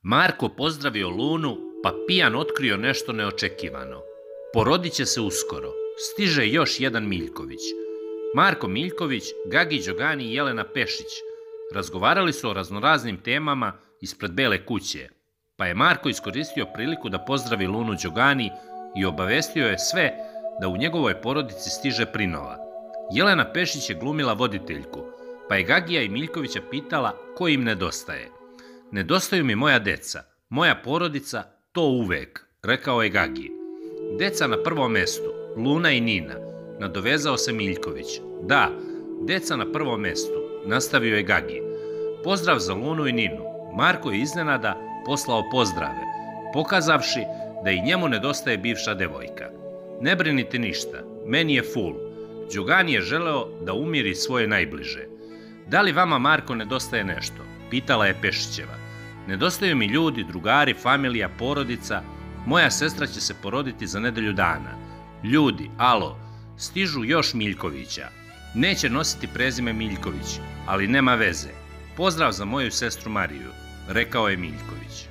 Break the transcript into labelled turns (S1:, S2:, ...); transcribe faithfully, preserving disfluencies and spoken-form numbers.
S1: Marko pozdravio Lunu, pa pijan otkrio nešto neočekivano. Porodit će se uskoro. Stiže još jedan Miljković. Marko Miljković, Gagi Đogani i Jelena Pešić razgovarali su o raznoraznim temama ispred Bele kuće, pa je Marko iskoristio priliku da pozdravi Lunu Đogani i obavestio je sve da u njegovoj porodici stiže prinova. Jelena Pešić je glumila voditeljku, pa je Gagija i Miljkovića pitala ko im nedostaje. Nedostaju mi moja deca, moja porodica, to uvek, rekao je Gagi. Deca na prvom mestu, Luna i Nina, nadovezao se Miljković. Da, deca na prvom mestu, nastavio je Gagi. Pozdrav za Lunu i Ninu. Marko je iznenada poslao pozdrave, pokazavši da i njemu nedostaje bivša devojka. Ne brinite ništa, meni je full. Đogani je želeo da umiri svoje najbliže. Da li vama, Marko, nedostaje nešto? Pitala je Pešićeva. Nedostaju mi ljudi, drugari, familija, porodica. Moja sestra će se poroditi za nedelju dana. Ljudi, alo, stižu još Miljkovića. Neće nositi prezime Miljković, ali nema veze. Pozdrav za moju sestru Mariju, rekao je Miljković.